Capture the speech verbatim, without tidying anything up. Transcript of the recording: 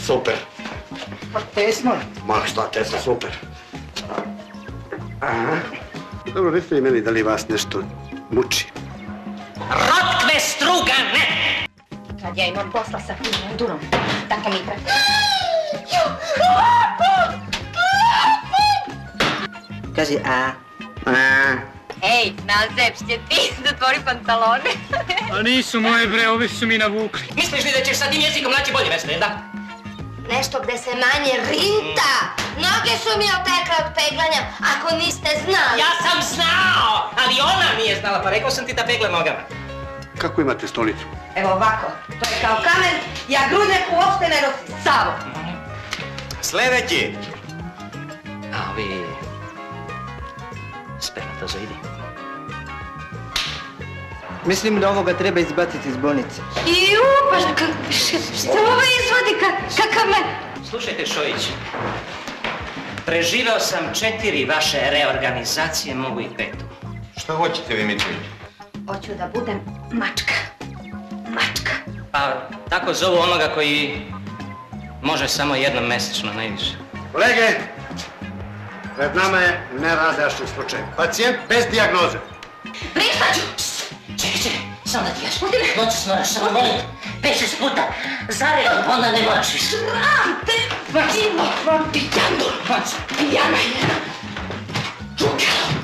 Super. Pa tesno je. Ma šta tesno, super. Aha. Dobro, recite mi meni da li vas nešto muči. Rotkve strugane! Kad ja imam posla sa tim mundurom, tako mi prati. Kaži a. A. Ej, nazepšće ti, zatvori pantalone. A nisu moje bre, ovi su mi navukli. Misliš li da ćeš sa tim jezikom naći bolje mjesto, da? Nešto gde se manje rinta. Noge su mi otekle od peglanja, ako niste znali. Ja sam znao, ali ona nije znala, pa rekao sam ti da pegle nogama. Kako imate stolicu? Evo ovako, to je kao kamen, ja grudnjak uopšte ne nosim, Savo. Sljedeći. A ovi... spermatozoidi. Mislim da ovoga treba izbaciti iz bolnice. Iju, pa šta ovo izvodi, kakav me... Slušajte, Šojić. Preživeo sam četiri vaše reorganizacije, mogu i petu. Što hoćete vi, Mitrović? Hoću da budem mačka. Mačka. Pa, tako zovu onoga koji može samo jednom mesečno, najviše. Kolege, pred nama je neradašnji slučaj. Pacijent bez dijagnoze. Pristaću! Čekaj, čekaj, samo da ti jaš. Noću smoraš, samo molim. Pet, šest puta. Zaredom, onda ne moraš više. Sram te! Ima vam pijandu! Pijana je! Čukalo!